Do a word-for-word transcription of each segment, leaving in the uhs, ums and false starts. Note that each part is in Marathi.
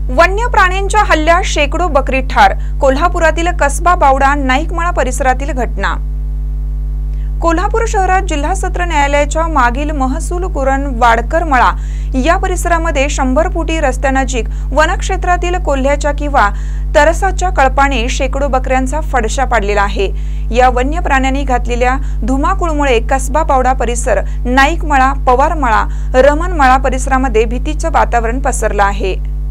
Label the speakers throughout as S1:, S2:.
S1: वन्य प्राण्यांच्या हल्ल्यात शेकडो बकरी ठार। कोल्हापुरातील कसबा बावडा नाईकमळा परिसरातील घटना। कोल्हापूर शहरात जिल्हा सत्र न्यायालयाच्या मागील महसूल कुरण वाडकर मळा या परिसरामध्ये शंभर फुटी रस्त्यानजीक वनक्षेत्रातील कोल्ह्याच्या किंवा तरसाच्या कळपाने शेकडो बकऱ्यांचा फडशा पाडलेला आहे। या वन्य प्राण्यांनी घातलेल्या धुमाकूळमुळे कसबा बावडा परिसर, नाईकमळा, पवारमळा, रमणमळा परिसरामध्ये भीतीचे वातावरण पसरले आहे।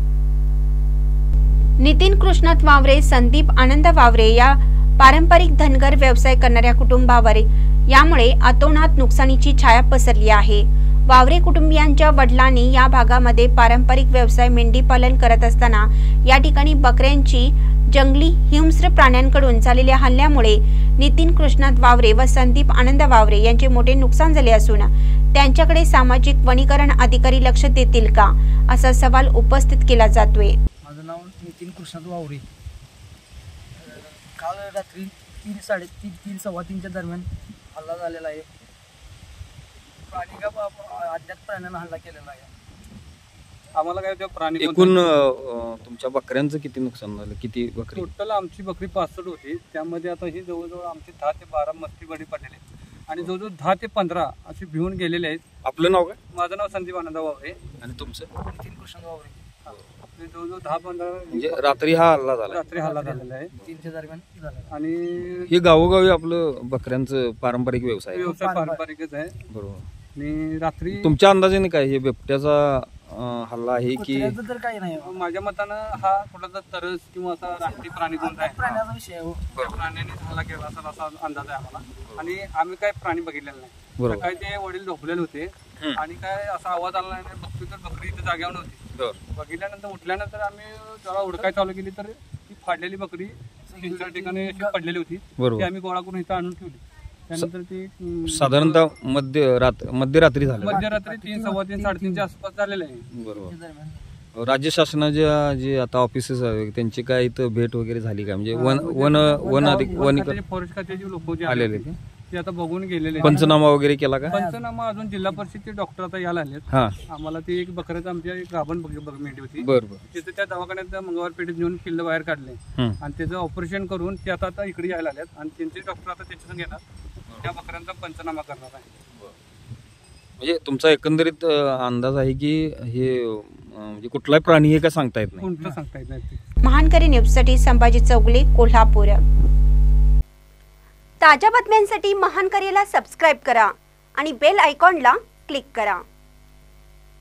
S2: नितीन कृष्णात वावरे, संदीप आनंद वावरे या पारंपरिक धनगर व्यवसाय करणाऱ्या कुटुंबावर यामुळे अतोनात नुकसानीची छाया पसरली आहे। वावरे कुटुंबियांच्या वडिलांनी या भागामध्ये पारंपरिक व्यवसाय मेंढी पालन करत असताना या ठिकाणी बकऱ्यांची जंगली हिंस्र प्राण्यांकडून झालेल्या हल्ल्यामुळे नितीन कृष्णात वावरे व संदीप आनंद वावरे यांचे मोठे नुकसान झाले असून त्यांच्याकडे सामाजिक वनीकरण अधिकारी लक्ष देतील का असा सवाल उपस्थित केला जातोय।
S3: माझं नाव नितीन कृष्णात वावरे। काल रात्री तीन साडे तीन तीन सव्वा तीनच्या दरम्यान हल्ला झालेला आहे। प्राणी का अज्ञात प्राण्यानं हल्ला केलेला आहे।
S4: आम्हाला काय त्या प्राणी
S5: एकूण तुमच्या बकऱ्यांचं किती नुकसान झालं? किती बकरी?
S4: टोटल आमची बकरी पासष्ट होती, त्यामध्ये आता ही जवळजवळ आमची दहा ते बारा मस्ती बळी पडलेले आणि जवळजवळ दहा ते पंधरा असे भिवून गेलेले आहेत।
S5: आपलं नाव काय?
S4: माझं नाव संदीप आनंद वावरे
S5: आणि तुमचं?
S3: नितीन कृष्णात वावरे।
S4: जवळजवळ दहा पंधरा
S5: म्हणजे रात्री हा हल्ला झाला?
S4: रात्री हल्ला झालेला आहे
S3: तीनच्या दरम्यान झाला।
S4: आणि
S5: हे गावोगावी आपलं बकऱ्यांचं पारंपरिक व्यवसाय
S4: व्यवसाय पारंपरिकच आहे।
S5: बरोबर।
S4: आणि रात्री
S5: तुमच्या अंदाजाने काय हे बिबट्याचा हल्ला आहे की?
S3: तर काही नाही,
S4: माझ्या मतानं हा कुठला तरस किंवा असा राष्ट्रीय प्राणी कोणता आहे
S3: प्राण्याचा विषय आहे।
S4: प्राण्याने हल्ला केला असा असा अंदाज आहे आम्हाला। आणि आम्ही काय प्राणी बघितलेला नाही। सकाळी ते वडील झोपलेले होते आणि काय असा आवाज आला नाही, बघतो तर बकरी इथे जाग्यावर नव्हती। बघितल्यानंतर उठल्यानंतर आम्ही जरा उडकाय चालू केली तर ती फाडलेली बकरी तीन चार ठिकाणी पडलेली होती, ती आम्ही गोळा करून इथं आणून ठेवली। त्यानंतर ती
S5: साधारणतः मध्य रात्र मध्यरात्री झालं,
S4: मध्यरात्री तीन सव्वा तीन साडेतीनच्या आसपास झालेलं आहे।
S5: बरोबर। राज्य शासनाच्या जे आता ऑफिसेस आहेत त्यांची काय इथं भेट वगैरे झाली का? म्हणजे वन वन वन अधिक वनीकरण
S4: फॉरेस्ट खात्याचे लोक जे
S5: आलेले
S4: ते आता बघून गेलेले।
S5: पंचनामा वगैरे केला का?
S4: पंचनामा अजून जिल्हा परिषदचे डॉक्टर आता यायला आलेत।
S5: हा,
S4: आम्हाला ती एक बकऱ्याचं आमच्या एक गाभण मेंढी होती,
S5: बरोबर,
S4: तिथे त्या दवाखान्यात मंगळवार पेठेत नेऊन किल्ल बाहेर काढले आणि त्याचं ऑपरेशन करून ते आता आता इकडे यायला आलेत आणि त्यांचे डॉक्टर आता त्याच्या संग येणार, त्या बकऱ्यांचा पंचनामा करणार आहे।
S5: म्हणजे तुमचा एकंदरीत अंदाज आहे की हे म्हणजे कुठलाही प्राणी आहे का सांगता येत नाही?
S4: कोणतं सांगता येत नाही।
S2: महानकरी न्यूजसाठी संभाजी चौगले, कोल्हापूर। ताज्या बातम्यांसाठी महानकरीला सबस्क्राईब करा आणि बेल आयकॉनला क्लिक करा।